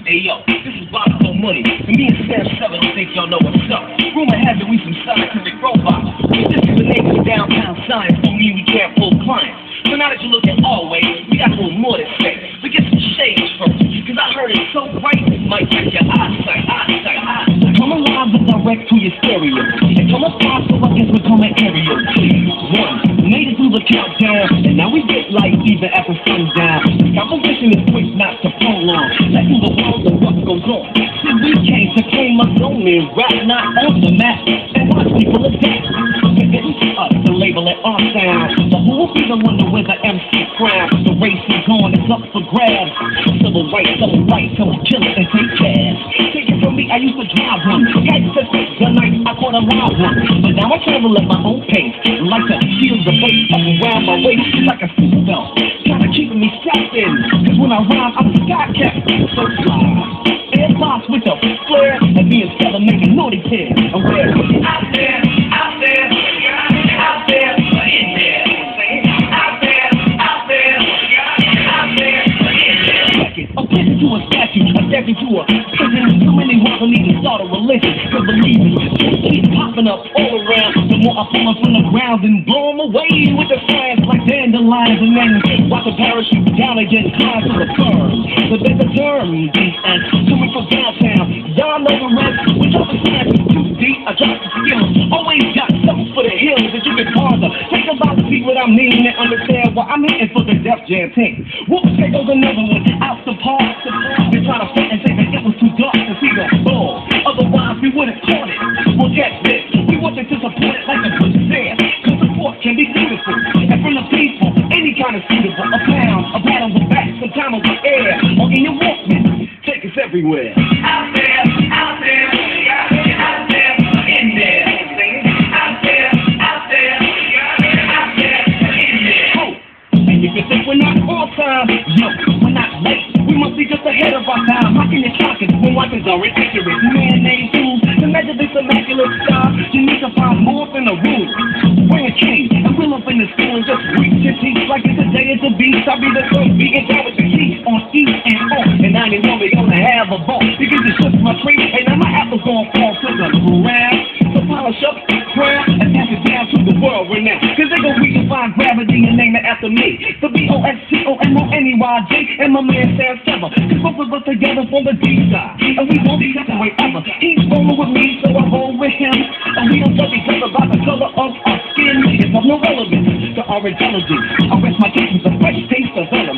Hey yo, this is Bob for Money. And me and Sam 7 think y'all know what's up. Rumor has it we some scientific robots. But this is the name of downtown science. Don't mean we can't pull clients. So now that you look at our way, we got a little more to say. We get some shades first. Cause I heard it's so bright, it might check your eyesight. Come alive and direct to your stereo. And come aside so I guess we're coming aerial. 1, made it through the countdown. And now we get light even after sundown. Composition is quick, not to prolong. Letting the world know what goes on. Since we came to claim us only, rap not on the map. And watch people adapt. Us to label it our sound. The whole people wonder where the MC crown. The race is on, it's up for grabs. Civil rights, so we kill it and take cash. Take it from me, I used to drive one. Had to take the night, I caught a live one. But now I travel at my own pace. Like to feel the bass up around my waist like a seatbelt. Kinda keeping me strapped in. Cause when I rhyme, I'm a sky cat. So fly. Airbox with the flare. And me and Stella make a naughty kid. And we're out there, out there. Out there, in there. Out there, out there. Out there, in there. A prison to a statue to a prison. Too many ones don't need to start a religion. Cause believe me, keep popping up all around. The more I pull them from the ground and blow them away with the flags like dandelions. And then watch the parachute down again, climb to the firm. So there's a term, and coming from downtown. Y'all know the rest. We drop the science too deep. I drop the skills. Always got something for the hills that you can bother. Think about to see what I mean and understand why I'm hitting for the Def Jam team. We'll take over another one out the park. They try to front and say that it was too dark to see the ball. Otherwise we wouldn't caught it. Well, get this. We wanted to support it like a good said. Cause support can be beautiful. And from the people, any kind of suitable. A pound, a pat on the back, some time on the air. Or in your Walkman. Take us everywhere. Out there, out there, out there, in there. Out there, out there, out there, in there. Oh, and if you think we're not on time, yo, we're not late. We must be just ahead of our time. How can you shock it when weapons are inaccurate? Man named tools to measure this immaculate star. You need to find more than a room. Bring a king, and we'll up in the school and just reach your teeth like it's a day at the beach. I'll be the first vegan down with the heat on E and O. And I didn't know they're gonna have a ball. Because it's just my tree, and now my apple's gonna fall to the ground. So polish up, crown, and pass it down to the world right now. Cause they gon' redefine gravity and name it after me. The BOSTOMONEYJ and my man Sam Sever. Cause both of us together from the D side. And we won't separate ever. He's rolling with me, so I roll with him. And we don't judge each other by the color of our skin. It's of no relevance to our intelligence. I rest my case with a fresh taste of